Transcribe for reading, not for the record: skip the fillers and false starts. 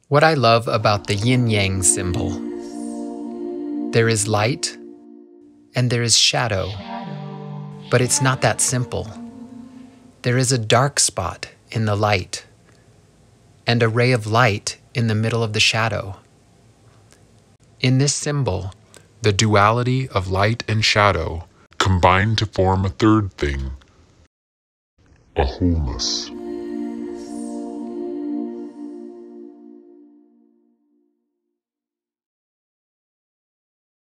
What I love about the yin-yang symbol, there is light and there is shadow, but it's not that simple. There is a dark spot in the light and a ray of light in the middle of the shadow. In this symbol, the duality of light and shadow combine to form a third thing, a wholeness.